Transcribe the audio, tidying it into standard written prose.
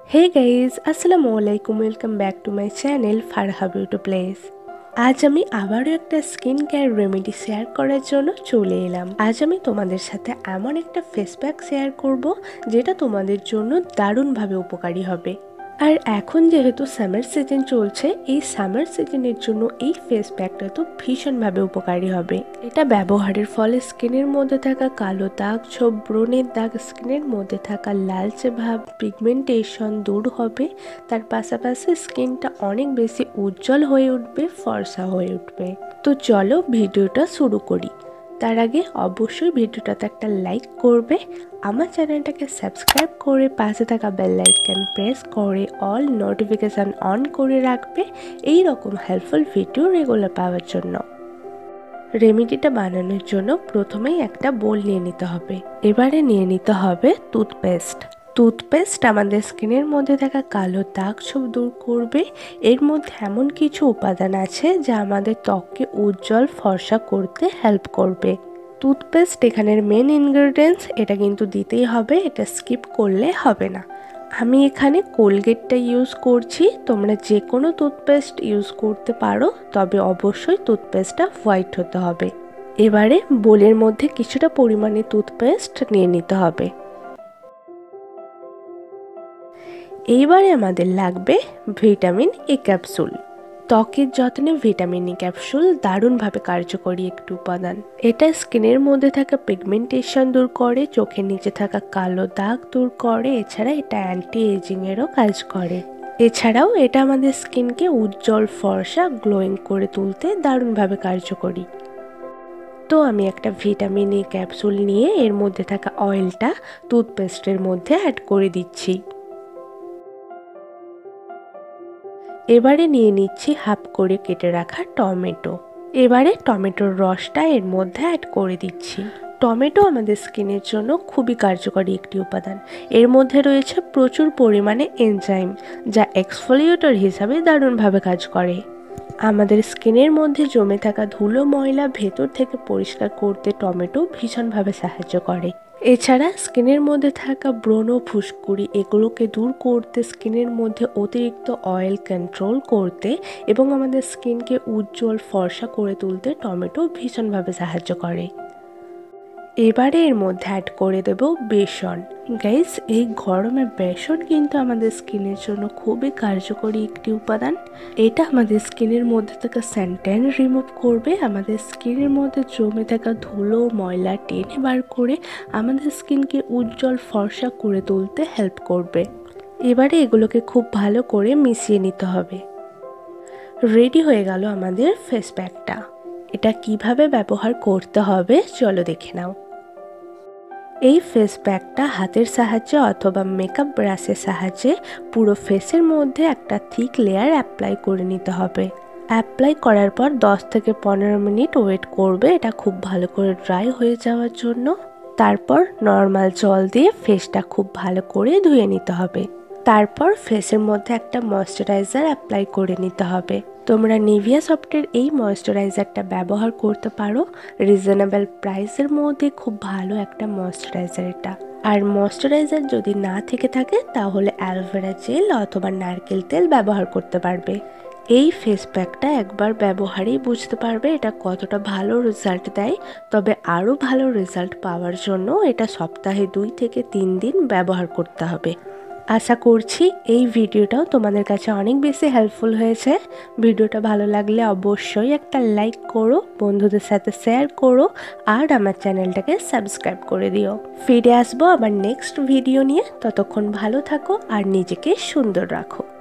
हे guys আসসালামু আলাইকুম welcome back to my channel Farha beauty place. আজ আমি আবারও একটা স্কিন কেয়ার রেমেডি শেয়ার করার জন্য চলে এলাম। আজ আমি তোমাদের সাথে এমন একটা ফেস প্যাক শেয়ার করব যেটা তোমাদের জন্য দারুণভাবে উপকারী হবে। আর এখন যেহেতু সামার সিজন চলছে, এই সামার সিজনের জন্য এই ফেস প্যাকটা তো ভীষণভাবে উপকারী হবে। এটা ব্যবহারের ফলে স্কিনের মধ্যে থাকা কালো দাগ, ছোপ, ব্রণের দাগ, স্কিনের মধ্যে থাকা লালচে ভাব, পিগমেন্টেশন দূর হবে। তার পাশাপাশি স্কিনটা অনেক বেশি উজ্জ্বল হয়ে উঠবে, ফর্সা হয়ে উঠবে। তো চলো ভিডিওটা শুরু করি। তার আগে অবশ্যই ভিডিওটাতে একটা লাইক করবে, আমার চ্যানেলটাকে সাবস্ক্রাইব করে পাশে থাকা বেল আইকন প্রেস করে অল নোটিফিকেশান অন করে রাখবে এই রকম হেল্পফুল ভিডিও রেগুলার পাওয়ার জন্য। রেমেডিটা বানানোর জন্য প্রথমেই একটা বোল নিয়ে নিতে হবে। এবারে নিয়ে নিতে হবে টুথপেস্ট আমাদের স্কিনের মধ্যে থাকা কালো দাগ ছোপ দূর করবে। এর মধ্যে এমন কিছু উপাদান আছে যা আমাদের ত্বককে উজ্জ্বল ফর্সা করতে হেল্প করবে। টুথপেস্ট এখানের মেন ইনগ্রেডিয়েন্টস, এটা কিন্তু দিতেই হবে, এটা স্কিপ করলে হবে না। আমি এখানে কোলগেটটা ইউজ করছি, তোমরা যে কোনো টুথপেস্ট ইউজ করতে পারো, তবে অবশ্যই টুথপেস্টটা হোয়াইট হতে হবে। এবারে বোলের মধ্যে কিছুটা পরিমাণে টুথপেস্ট নিয়ে নিতে হবে। এইবারে আমাদের লাগবে ভিটামিন ই ক্যাপসুল। ত্বকের যত্নে ভিটামিন ই ক্যাপসুল দারুণভাবে কার্যকরী একটি উপাদান। এটা স্কিনের মধ্যে থাকা পিগমেন্টেশন দূর করে, চোখের নিচে থাকা কালো দাগ দূর করে। এছাড়া এটা অ্যান্টি এজিংয়েরও কাজ করে। এছাড়াও এটা আমাদের স্কিনকে উজ্জ্বল ফর্সা গ্লোয়িং করে তুলতে দারুণভাবে কার্যকরী। তো আমি একটা ভিটামিন ই ক্যাপসুল নিয়ে এর মধ্যে থাকা অয়েলটা টুথপেস্টের মধ্যে অ্যাড করে দিচ্ছি। এবারে নিয়ে নিচ্ছি হাফ করে কেটে রাখা টমেটো। এবারে টমেটোর রসটা এর মধ্যে অ্যাড করে দিচ্ছি। টমেটো আমাদের স্কিনের জন্য খুবই কার্যকরী একটি উপাদান। এর মধ্যে রয়েছে প্রচুর পরিমাণে এনজাইম, যা এক্সফোলিয়েটর হিসাবে দারুণভাবে কাজ করে। আমাদের স্কিনের মধ্যে জমে থাকা ধুলো ময়লা ভেতর থেকে পরিষ্কার করতে টমেটো ভীষণভাবে সাহায্য করে। এছাড়া স্কিনের মধ্যে থাকা ব্রণ, ফুসকুড়ি এগুলোকে দূর করতে, স্কিনের মধ্যে অতিরিক্ত অয়েল কন্ট্রোল করতে এবং আমাদের স্কিনকে উজ্জ্বল ফর্সা করে তুলতে টমেটো ভীষণভাবে সাহায্য করে। এবারে এর মধ্যে অ্যাড করে দেব বেসন। গাইস, এই গরমে বেসন কিন্তু আমাদের স্কিনের জন্য খুবই কার্যকরী একটি উপাদান। এটা আমাদের স্কিনের মধ্যে থাকা স্যানট্যান রিমুভ করবে, আমাদের স্কিনের মধ্যে জমে থাকা ধুলো ময়লা টেনে বার করে আমাদের স্কিনকে উজ্জ্বল ফর্সা করে তুলতে হেল্প করবে। এবারে এগুলোকে খুব ভালো করে মিশিয়ে নিতে হবে। রেডি হয়ে গেল আমাদের ফেস প্যাকটা। এটা কিভাবে ব্যবহার করতে হবে চলো দেখে নাও। এই ফেস প্যাকটা হাতের সাহায্যে অথবা মেকআপ ব্রাশের সাহায্যে পুরো ফেসের মধ্যে একটা থিক লেয়ার অ্যাপ্লাই করে নিতে হবে। অ্যাপ্লাই করার পর 10 থেকে 15 মিনিট ওয়েট করবে এটা খুব ভালো করে ড্রাই হয়ে যাওয়ার জন্য। তারপর নর্মাল জল দিয়ে ফেসটা খুব ভালো করে ধুয়ে নিতে হবে। তারপর ফেসের মধ্যে একটা ময়শ্চারাইজার অ্যাপ্লাই করে নিতে হবে। তোমরা নিভিয়া সফটের এই ময়শ্চারাইজারটা ব্যবহার করতে পারো, রিজনেবল প্রাইসের মধ্যে খুব ভালো একটা ময়শ্চারাইজার এটা। আর ময়শ্চারাইজার যদি না থেকে থাকে তাহলে অ্যালোভেরা জেল অথবা নারকেল তেল ব্যবহার করতে পারবে। এই ফেস প্যাকটা একবার ব্যবহারেই বুঝতে পারবে এটা কতটা ভালো রেজাল্ট দেয়। তবে আরও ভালো রেজাল্ট পাওয়ার জন্য এটা সপ্তাহে 2 থেকে 3 দিন ব্যবহার করতে হবে। আশা করছি এই ভিডিওটাও তোমাদের কাছে অনেক বেশি হেল্পফুল হয়েছে। ভিডিওটা ভালো লাগলে অবশ্যই একটা লাইক করো, বন্ধুদের সাথে শেয়ার করো আর আমার চ্যানেলটাকে সাবস্ক্রাইব করে দিও। ফিরে আসবো আবার নেক্সট ভিডিও নিয়ে। ততক্ষণ ভালো থাকো আর নিজেকে সুন্দর রাখো।